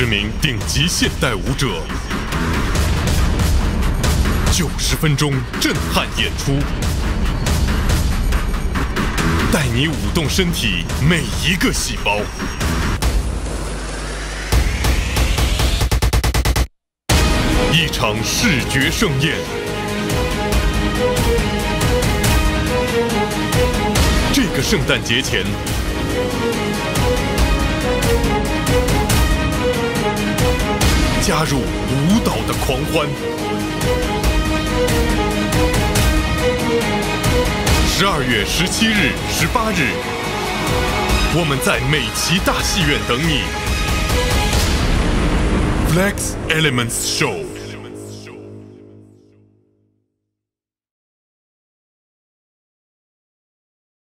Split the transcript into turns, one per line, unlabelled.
名顶级现代舞者，90分钟震撼演出，带你舞动身体每一个细胞。一场视觉盛宴，这个圣诞节前，加入舞蹈的狂欢。12月17日、18日，我们在美琪大戏院等你。Flex Elements Show。